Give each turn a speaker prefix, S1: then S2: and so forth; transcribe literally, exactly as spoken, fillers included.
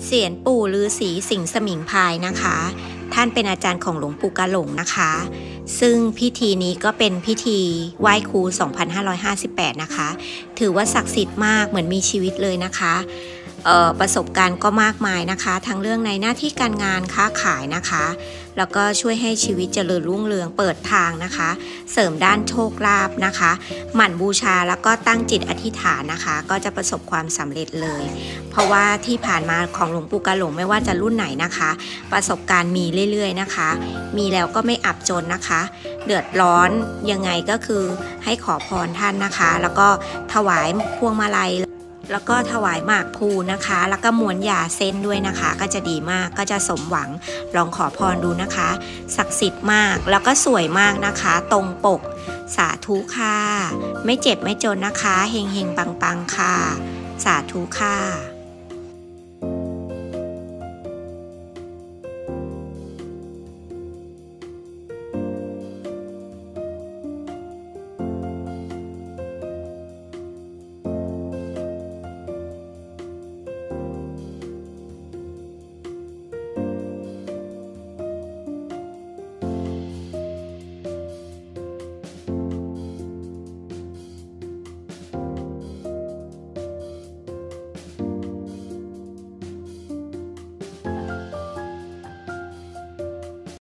S1: เสียนปู่ฤาษีสิงห์สมิงพรายนะคะท่านเป็นอาจารย์ของหลวงปู่กาหลงนะคะซึ่งพิธีนี้ก็เป็นพิธีไหว้ครู สองพันห้าร้อยห้าสิบแปด นะคะถือว่าศักดิ์สิทธิ์มากเหมือนมีชีวิตเลยนะคะประสบการณ์ก็มากมายนะคะทั้งเรื่องในหน้าที่การงานค้าขายนะคะแล้วก็ช่วยให้ชีวิตเจริญรุ่งเรืองเปิดทางนะคะเสริมด้านโชคลาภนะคะหมั่นบูชาแล้วก็ตั้งจิตอธิษฐานนะคะก็จะประสบความสำเร็จเลยเพราะว่าที่ผ่านมาของหลวงปู่กาหลงไม่ว่าจะรุ่นไหนนะคะประสบการณ์มีเรื่อยๆนะคะมีแล้วก็ไม่อับจนนะคะเดือดร้อนยังไงก็คือให้ขอพรท่านนะคะแล้วก็ถวายพวงมาลัยแล้วก็ถวายหมากพลูนะคะแล้วก็ม้วนยาเส้นด้วยนะคะก็จะดีมากก็จะสมหวังลองขอพรดูนะคะศักดิ์สิทธิ์มากแล้วก็สวยมากนะคะตรงปกสาธุค่ะไม่เจ็บไม่จนนะคะเฮงเฮงปังปังค่ะสาธุค่ะ